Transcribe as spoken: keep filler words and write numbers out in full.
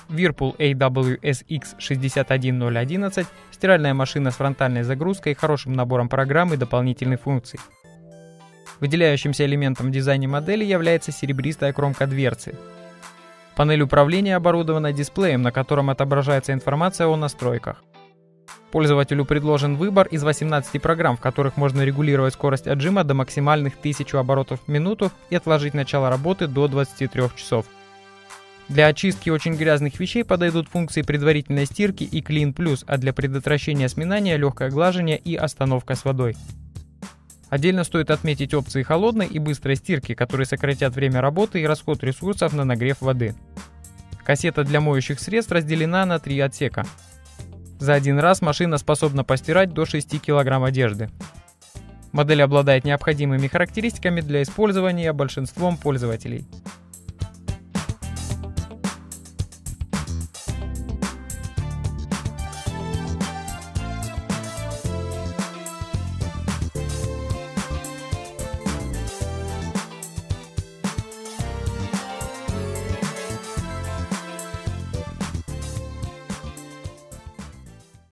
Whirlpool эй дабл ю эс икс шестьдесят один ноль одиннадцать – стиральная машина с фронтальной загрузкой, хорошим набором программ и дополнительных функций. Выделяющимся элементом в дизайне модели является серебристая кромка дверцы. Панель управления оборудована дисплеем, на котором отображается информация о настройках. Пользователю предложен выбор из восемнадцати программ, в которых можно регулировать скорость отжима до максимальных тысячи оборотов в минуту и отложить начало работы до двадцати трёх часов. Для очистки очень грязных вещей подойдут функции предварительной стирки и Clean Plus, а для предотвращения сминания легкое глажение и остановка с водой. Отдельно стоит отметить опции холодной и быстрой стирки, которые сократят время работы и расход ресурсов на нагрев воды. Кассета для моющих средств разделена на три отсека. За один раз машина способна постирать до шести килограмм одежды. Модель обладает необходимыми характеристиками для использования большинством пользователей.